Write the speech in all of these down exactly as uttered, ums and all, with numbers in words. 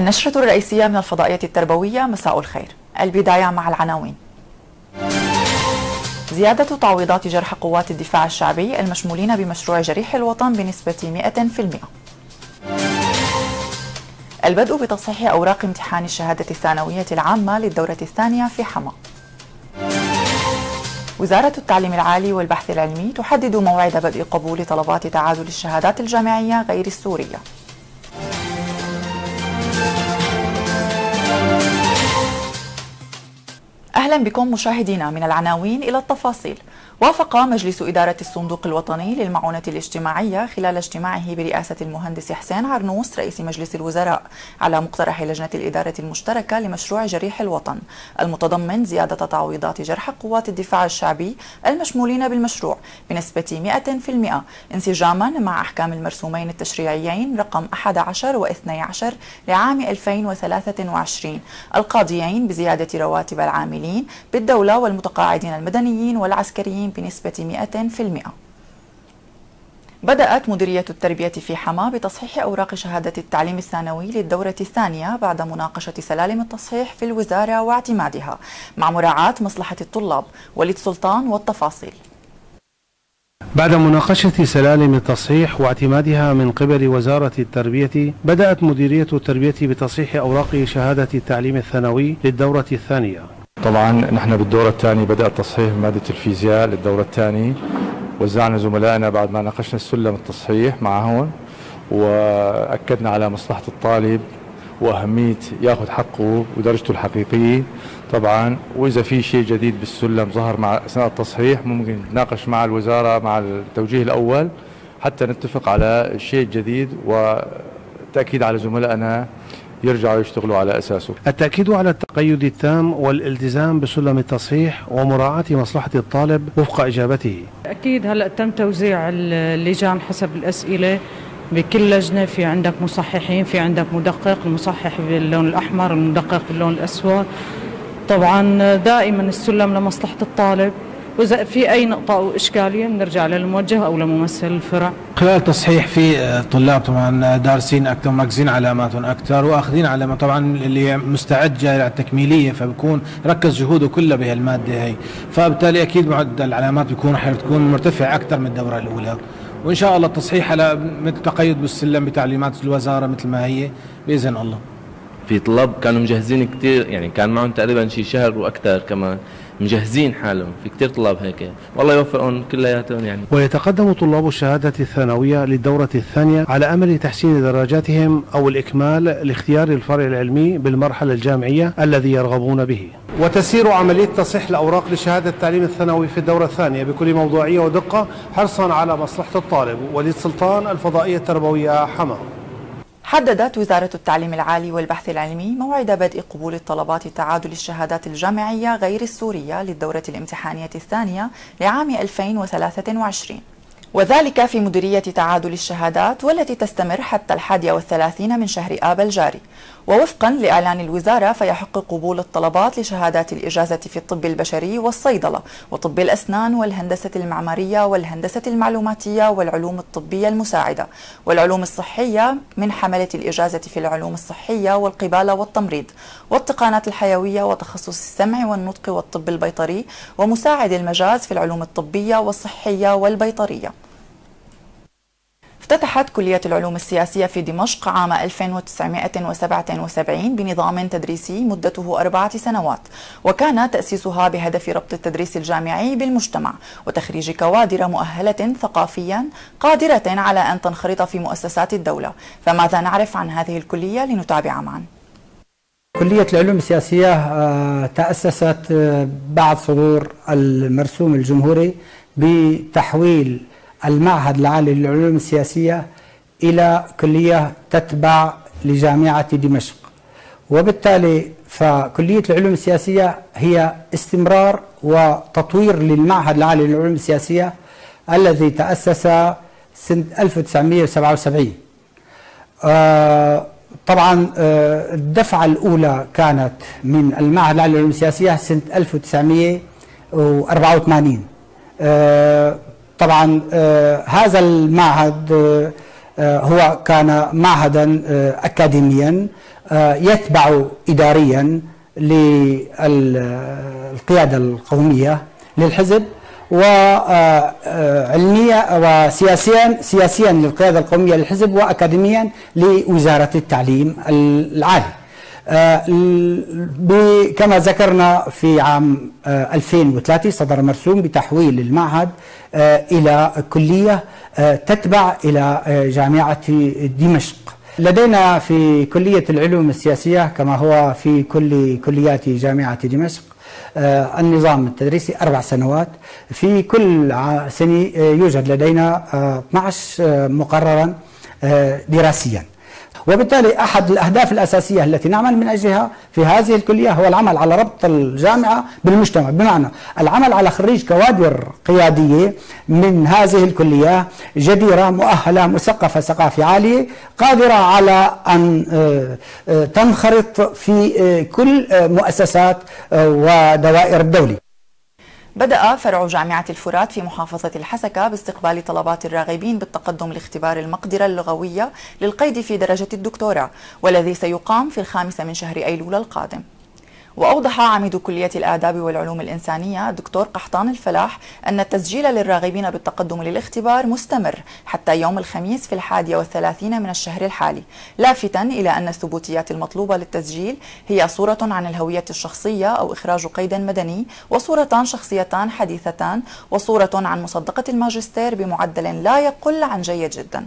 النشرة الرئيسية من الفضائية التربوية. مساء الخير. البداية مع العناوين. زيادة تعويضات جرح قوات الدفاع الشعبي المشمولين بمشروع جريح الوطن بنسبة مئة بالمئة. البدء بتصحيح أوراق امتحان الشهادة الثانوية العامة للدورة الثانية في حما. وزارة التعليم العالي والبحث العلمي تحدد موعد بدء قبول طلبات تعادل الشهادات الجامعية غير السورية. أهلا بكم مشاهدينا. من العناوين إلى التفاصيل. وافق مجلس إدارة الصندوق الوطني للمعونة الاجتماعية خلال اجتماعه برئاسة المهندس حسين عرنوس رئيس مجلس الوزراء على مقترح لجنة الإدارة المشتركة لمشروع جريح الوطن المتضمن زيادة تعويضات جرح قوات الدفاع الشعبي المشمولين بالمشروع بنسبة مئة بالمئة انسجاما مع أحكام المرسومين التشريعيين رقم أحد عشر واثني عشر لعام ألفين وثلاثة وعشرين القاضيين بزيادة رواتب العاملين بالدولة والمتقاعدين المدنيين والعسكريين بنسبة مئة بالمئة. بدأت مديرية التربية في حما بتصحيح أوراق شهادة التعليم الثانوي للدورة الثانية بعد مناقشة سلالم التصحيح في الوزارة واعتمادها مع مراعاة مصلحة الطلاب. وليد سلطان والتفاصيل. بعد مناقشة سلالم التصحيح واعتمادها من قبل وزارة التربية، بدأت مديرية التربية بتصحيح أوراق شهادة التعليم الثانوي للدورة الثانية. طبعا نحن بالدورة الثانية بدأ تصحيح مادة الفيزياء للدورة الثانية. وزعنا زملائنا بعد ما ناقشنا السلم التصحيح معهم وأكدنا على مصلحة الطالب وأهمية ياخذ حقه ودرجته الحقيقية طبعا. وإذا في شيء جديد بالسلم ظهر مع أثناء التصحيح ممكن نتناقش مع الوزارة مع التوجيه الأول حتى نتفق على الشيء الجديد وتأكيد على زملائنا يرجعوا يشتغلوا على أساسه. التأكيد على التقيد التام والالتزام بسلم التصحيح ومراعاة مصلحة الطالب وفق إجابته. أكيد هلأ تم توزيع اللجان حسب الأسئلة بكل لجنة. في عندك مصححين، في عندك مدقق، المصحح باللون الأحمر، المدقق باللون الأسود. طبعا دائما السلم لمصلحة الطالب، وإذا في أي نقطة أو إشكالية بنرجع للموجه أو لممثل الفرع. خلال تصحيح في طلاب طبعا دارسين أكثر، مركزين علاماتهم أكثر وأخذين علامات طبعا اللي مستعد جاي على التكميلية، فبكون ركز جهوده كلها بهالمادة هي، فبالتالي أكيد معدل العلامات بيكون حتكون مرتفع أكثر من الدورة الأولى. وإن شاء الله التصحيح على مثل تقيد بالسلم بتعليمات الوزارة مثل ما هي بإذن الله. في طلاب كانوا مجهزين كثير، يعني كان معهم تقريبا شي شهر واكثر كمان مجهزين حالهم. في كثير طلاب هيك، والله يوفقهم كلياتهم يعني. ويتقدم طلاب الشهادة الثانوية للدورة الثانية على أمل تحسين درجاتهم أو الإكمال لاختيار الفرع العلمي بالمرحلة الجامعية الذي يرغبون به. وتسير عملية تصحيح الأوراق لشهادة التعليم الثانوي في الدورة الثانية بكل موضوعية ودقة حرصا على مصلحة الطالب. وليد سلطان، الفضائية التربوية، حما. حددت وزارة التعليم العالي والبحث العلمي موعد بدء قبول الطلبات تعادل الشهادات الجامعية غير السورية للدورة الامتحانية الثانية لعام ألفين وثلاثة وعشرين، وذلك في مديرية تعادل الشهادات والتي تستمر حتى الحادي والثلاثين من شهر آب الجاري. ووفقا لإعلان الوزارة فيحق قبول الطلبات لشهادات الإجازة في الطب البشري والصيدلة وطب الأسنان والهندسة المعمارية والهندسة المعلوماتية والعلوم الطبية المساعدة والعلوم الصحية من حملة الإجازة في العلوم الصحية والقبالة والتمريض والتقانات الحيوية وتخصص السمع والنطق والطب البيطري ومساعد المجاز في العلوم الطبية والصحية والبيطرية. افتتحت كلية العلوم السياسية في دمشق عام ألف وتسعمئة وسبعة وسبعين بنظام تدريسي مدته أربعة سنوات، وكان تأسيسها بهدف ربط التدريس الجامعي بالمجتمع وتخريج كوادر مؤهلة ثقافيا قادرة على أن تنخرط في مؤسسات الدولة. فماذا نعرف عن هذه الكلية؟ لنتابع معا. كلية العلوم السياسية تأسست بعد صدور المرسوم الجمهوري بتحويل المعهد العالي للعلوم السياسية إلى كلية تتبع لجامعة دمشق، وبالتالي فكلية العلوم السياسية هي استمرار وتطوير للمعهد العالي للعلوم السياسية الذي تأسس سنة ألف وتسعمئة وسبعة وسبعين. آه طبعا آه الدفعة الأولى كانت من المعهد العالي للعلوم السياسية سنة ألف وتسعمئة وأربعة وثمانين. آه طبعا آه هذا المعهد آه هو كان معهدا آه أكاديميا يتبع إداريا للقيادة القومية للحزب، وعلميا وسياسيا سياسيا للقيادة القومية للحزب، وأكاديميا لوزارة التعليم العالي. كما ذكرنا في عام ألفين وثلاثة صدر مرسوم بتحويل المعهد إلى كلية تتبع إلى جامعة دمشق. لدينا في كلية العلوم السياسية كما هو في كل كليات جامعة دمشق النظام التدريسي أربع سنوات. في كل سنة يوجد لدينا اثني عشر مقررا دراسيا، وبالتالي أحد الأهداف الأساسية التي نعمل من أجلها في هذه الكلية هو العمل على ربط الجامعة بالمجتمع، بمعنى العمل على خريج كوادر قيادية من هذه الكلية جديرة مؤهلة مثقفة ثقافة عالية قادرة على أن تنخرط في كل مؤسسات ودوائر الدولة. بدأ فرع جامعة الفرات في محافظة الحسكة باستقبال طلبات الراغبين بالتقدم لاختبار المقدرة اللغوية للقيد في درجة الدكتوراه، والذي سيقام في الخامس من شهر أيلول القادم. وأوضح عميد كلية الآداب والعلوم الإنسانية الدكتور قحطان الفلاح أن التسجيل للراغبين بالتقدم للاختبار مستمر حتى يوم الخميس في الحادية والثلاثين من الشهر الحالي، لافتاً إلى أن الثبوتيات المطلوبة للتسجيل هي صورة عن الهوية الشخصية أو إخراج قيد مدني، وصورتان شخصيتان حديثتان، وصورة عن مصدقة الماجستير بمعدل لا يقل عن جيد جداً.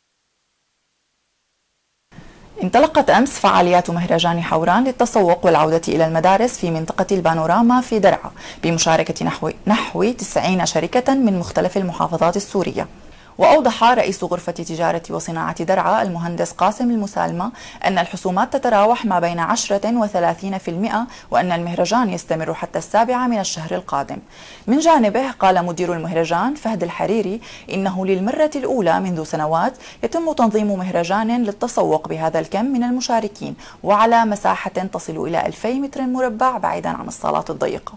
انطلقت أمس فعاليات مهرجان حوران للتسوق والعودة إلى المدارس في منطقة البانوراما في درعا بمشاركة نحو نحو تسعين شركة من مختلف المحافظات السورية. وأوضح رئيس غرفة تجارة وصناعة درعا المهندس قاسم المسالمة أن الحسومات تتراوح ما بين عشرة وثلاثين بالمئة، وأن المهرجان يستمر حتى السابعة من الشهر القادم. من جانبه قال مدير المهرجان فهد الحريري إنه للمرة الأولى منذ سنوات يتم تنظيم مهرجان للتسوق بهذا الكم من المشاركين وعلى مساحة تصل إلى ألفي متر مربع بعيدا عن الصالات الضيقة.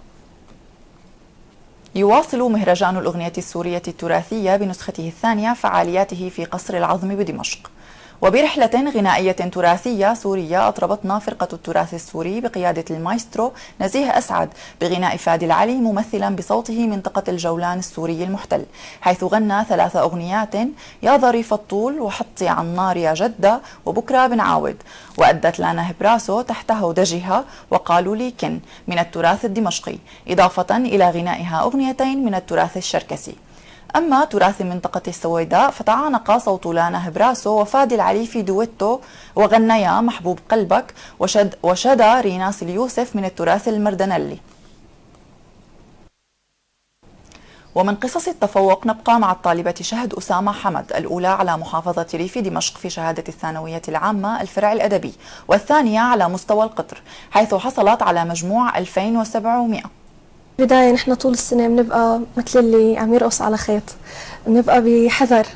يواصل مهرجان الأغنية السورية التراثية بنسخته الثانية فعالياته في قصر العظم بدمشق. وبرحلة غنائية تراثية سورية أطربتنا فرقة التراث السوري بقيادة المايسترو نزيه أسعد بغناء فادي العلي ممثلا بصوته منطقة الجولان السوري المحتل، حيث غنى ثلاث أغنيات: يا ظريف الطول، وحطي على النار يا جدة، وبكرة بنعاود. وأدت لانا هبراسو تحت هودجها وقالوا لي كن من التراث الدمشقي، إضافة إلى غنائها أغنيتين من التراث الشركسي. أما تراث منطقة السويداء فتعانق صوت لانا هبراسو وفادي العلي في دويتو وغنيا محبوب قلبك وشد وشدا ريناس اليوسف من التراث المردنلي. ومن قصص التفوق نبقى مع الطالبة شهد أسامة حمد، الأولى على محافظة ريف دمشق في شهادة الثانوية العامة الفرع الأدبي، والثانية على مستوى القطر حيث حصلت على مجموع ألفين وسبعمئة. بداية نحن طول السنة بنبقى مثل اللي عم يرقص على خيط، بنبقى بحذر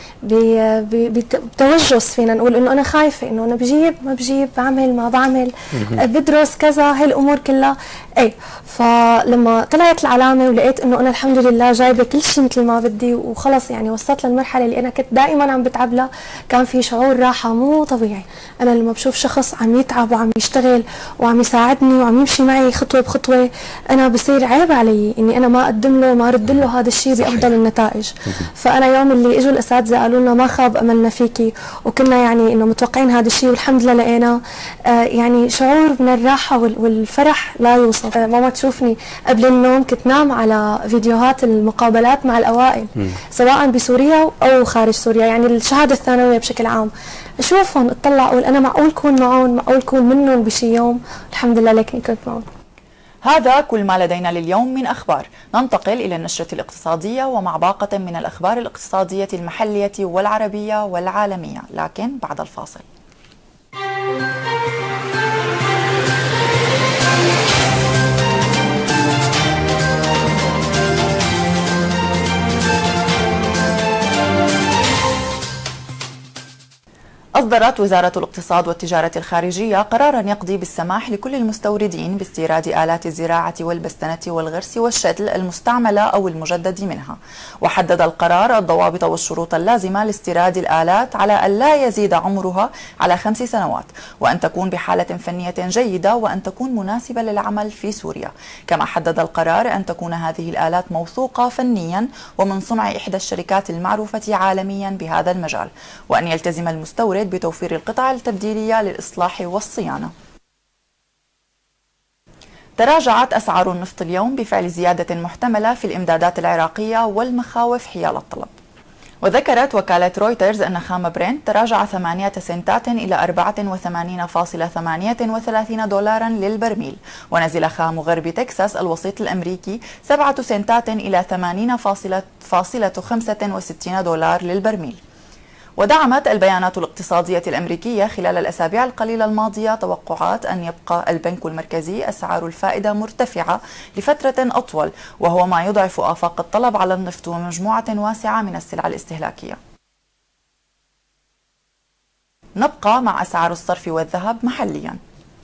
بتوجس، فينا نقول انه انا خايفه، انه انا بجيب ما بجيب، بعمل ما بعمل، بدرس كذا، هاي الامور كلها. اي فلما طلعت العلامه ولقيت انه انا الحمد لله جايبه كل شيء مثل ما بدي وخلص، يعني وصلت للمرحله اللي انا كنت دائما عم بتعب لها، كان في شعور راحه مو طبيعي. انا لما بشوف شخص عم يتعب وعم يشتغل وعم يساعدني وعم يمشي معي خطوه بخطوه، انا بصير عيب علي اني انا ما اقدم له ما ارد له هذا الشيء بافضل النتائج. فانا يوم اللي اجوا الاساتذه قالوا لنا ما خاب املنا فيكي، وكنا يعني انه متوقعين هذا الشيء والحمد لله لقيناه، آه يعني شعور من الراحه والفرح لا يوصف. آه ماما تشوفني قبل النوم كنت نام على فيديوهات المقابلات مع الاوائل م. سواء بسوريا او خارج سوريا، يعني الشهاده الثانويه بشكل عام، اشوفهم اطلع اقول انا معقول كون معهم، معقول كون منهم بشي يوم، الحمد لله لكني كنت معهم. هذا كل ما لدينا لليوم من أخبار. ننتقل إلى النشرة الاقتصادية ومع باقة من الأخبار الاقتصادية المحلية والعربية والعالمية، لكن بعد الفاصل. أصدرت وزارة الاقتصاد والتجارة الخارجية قراراً يقضي بالسماح لكل المستوردين باستيراد آلات الزراعة والبستنة والغرس والشتل المستعملة أو المجدد منها. وحدد القرار الضوابط والشروط اللازمة لاستيراد الآلات على أن لا يزيد عمرها على خمس سنوات، وأن تكون بحالة فنية جيدة، وأن تكون مناسبة للعمل في سوريا. كما حدد القرار أن تكون هذه الآلات موثوقة فنياً ومن صنع إحدى الشركات المعروفة عالمياً بهذا المجال، وأن يلتزم المستورد بتوفير القطع التبديلية للإصلاح والصيانة. تراجعت أسعار النفط اليوم بفعل زيادة محتملة في الإمدادات العراقية والمخاوف حيال الطلب. وذكرت وكالة رويترز أن خام برنت تراجع ثمانية سنتات إلى أربعة وثمانين فاصلة ثمانية وثلاثين دولارا للبرميل، ونزل خام غرب تكساس الوسيط الأمريكي سبعة سنتات إلى ثمانين فاصلة خمسة وستين دولار للبرميل. ودعمت البيانات الاقتصادية الأمريكية خلال الأسابيع القليلة الماضية توقعات أن يبقى البنك المركزي أسعار الفائدة مرتفعة لفترة أطول، وهو ما يضعف آفاق الطلب على النفط ومجموعة واسعة من السلع الاستهلاكية. نبقى مع أسعار الصرف والذهب محلياً.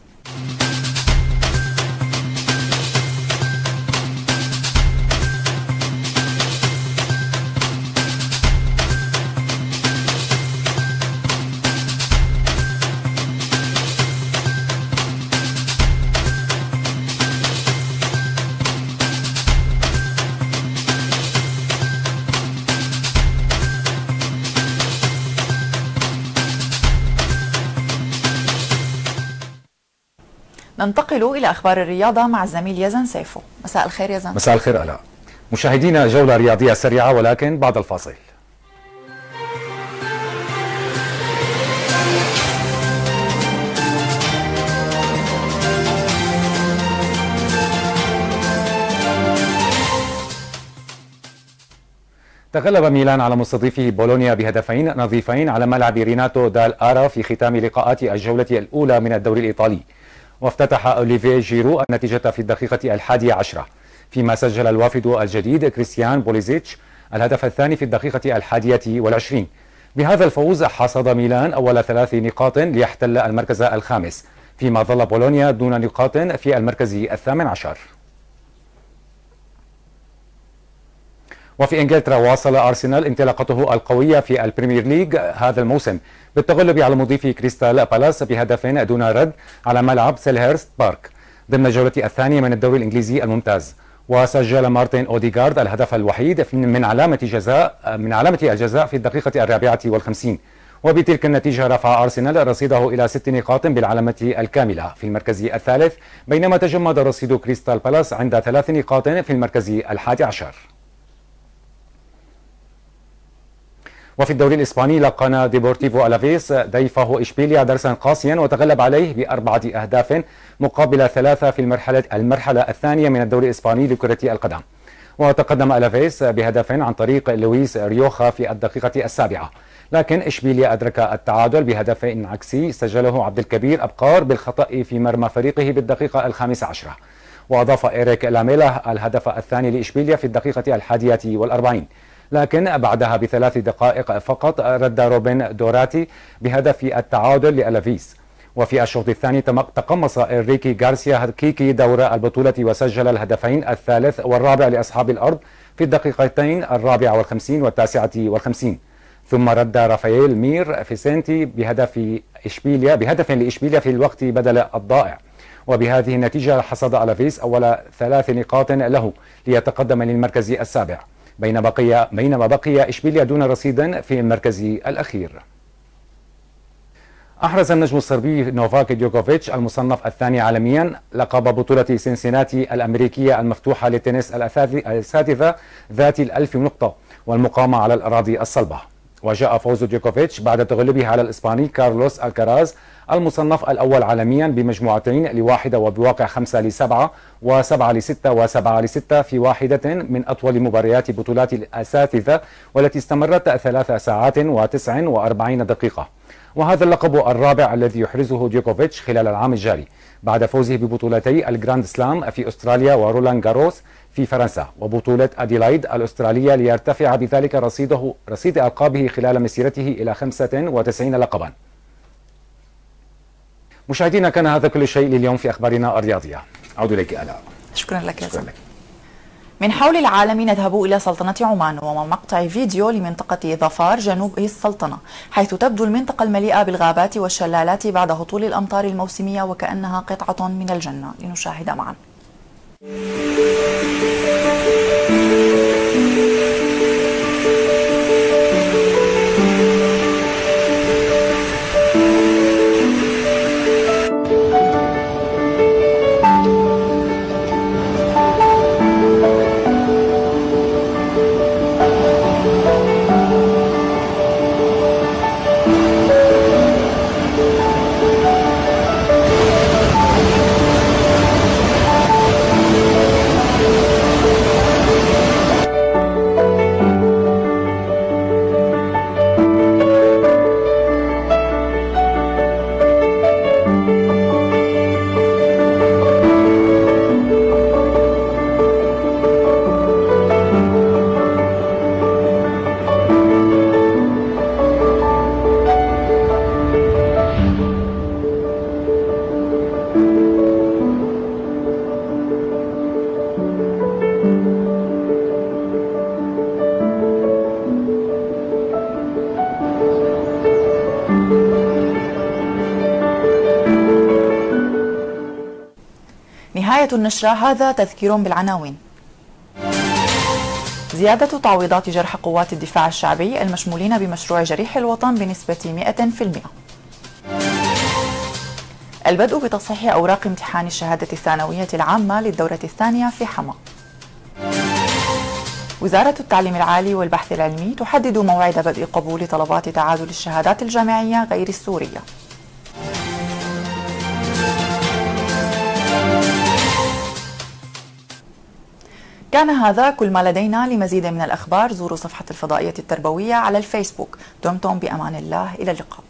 ننتقل إلى أخبار الرياضة مع الزميل يزن سيفو. مساء الخير يزن. مساء الخير ألاء. مشاهدينا جولة رياضية سريعة ولكن بعد الفاصل. تغلب ميلان على مستضيفه بولونيا بهدفين نظيفين على ملعب ريناتو دال آرا في ختام لقاءات الجولة الأولى من الدوري الإيطالي. وافتتح أوليفيه جيرو النتيجة في الدقيقة الحادية عشرة، فيما سجل الوافد الجديد كريستيان بوليزيتش الهدف الثاني في الدقيقة الحادية والعشرين. بهذا الفوز حصد ميلان أول ثلاث نقاط ليحتل المركز الخامس، فيما ظل بولونيا دون نقاط في المركز الثامن عشر. وفي إنجلترا واصل أرسنال انطلاقته القوية في البريمير ليج هذا الموسم بالتغلب على مضيف كريستال بالاس بهدف دون رد على ملعب سيلهيرست بارك ضمن الجولة الثانية من الدوري الإنجليزي الممتاز. وسجل مارتن أوديغارد الهدف الوحيد من علامة جزاء من علامة الجزاء في الدقيقة الرابعة والخمسين. وبتلك النتيجة رفع أرسنال رصيده إلى ست نقاط بالعلامة الكاملة في المركز الثالث، بينما تجمد رصيد كريستال بالاس عند ثلاث نقاط في المركز الحادي عشر. وفي الدوري الإسباني لقن ديبورتيفو ألافيس ضيفه إشبيليا درسا قاسيا وتغلب عليه بأربعة أهداف مقابل ثلاثة في المرحلة المرحلة الثانية من الدوري الإسباني لكرة القدم. وتقدم ألافيس بهدف عن طريق لويس ريوخا في الدقيقة السابعة، لكن إشبيليا أدرك التعادل بهدف عكسي سجله عبد الكبير أبقار بالخطأ في مرمى فريقه بالدقيقة الخامسة عشرة. وأضاف إيريك لاميلا الهدف الثاني لإشبيليا في الدقيقة الحادية والأربعين، لكن بعدها بثلاث دقائق فقط رد روبن دوراتي بهدف التعادل لألافيس. وفي الشوط الثاني تقمص إنريكي غارسيا كيكي دور البطولة وسجل الهدفين الثالث والرابع لأصحاب الأرض في الدقيقتين الرابعة والخمسين والتاسعة والخمسين. ثم رد رافائيل مير فيسنتي بهدف إشبيليا بهدف لإشبيليا في الوقت بدل الضائع. وبهذه النتيجة حصد ألافيس أول ثلاث نقاط له ليتقدم للمركز السابع، بين بقي بينما بقي إشبيليا دون رصيد في المركز الأخير. أحرز النجم الصربي نوفاك ديوكوفيتش المصنف الثاني عالميا لقب بطولة سينسيناتي الأمريكية المفتوحة للتنس الأساتذة ذات الألف نقطة والمقامة على الأراضي الصلبة. وجاء فوز ديوكوفيتش بعد تغلبه على الإسباني كارلوس الكراز المصنف الأول عالميا بمجموعتين لواحدة وبواقع خمسة لسبعة وسبعة لستة وسبعة لستة في واحدة من أطول مباريات بطولات الأساتذة والتي استمرت ثلاث ساعات وتسع وأربعين دقيقة. وهذا اللقب الرابع الذي يحرزه ديوكوفيتش خلال العام الجاري بعد فوزه ببطولتي الجراند سلام في أستراليا ورولان جاروس في فرنسا وبطولة أديلايد الأسترالية، ليرتفع بذلك رصيده رصيد ألقابه خلال مسيرته إلى خمسة وتسعين لقبا. مشاهدينا كان هذا كل شيء لليوم في أخبارنا الرياضية. أعود إليك آلاء. شكرا لك يا شكرا سلام. لك. من حول العالم نذهب إلى سلطنة عمان ومقطع فيديو لمنطقة ظفار جنوب السلطنة، حيث تبدو المنطقة المليئة بالغابات والشلالات بعد هطول الأمطار الموسمية وكأنها قطعة من الجنة. لنشاهد معا. نهاية النشرة. هذا تذكير بالعناوين. زيادة تعويضات جرح قوات الدفاع الشعبي المشمولين بمشروع جريح الوطن بنسبة مئة بالمئة. البدء بتصحيح أوراق امتحان الشهادة الثانوية العامة للدورة الثانية في حما. وزارة التعليم العالي والبحث العلمي تحدد موعد بدء قبول طلبات تعادل الشهادات الجامعية غير السورية. كان هذا كل ما لدينا. لمزيد من الأخبار زوروا صفحة الفضائية التربوية على الفيسبوك. دمتم بأمان الله، إلى اللقاء.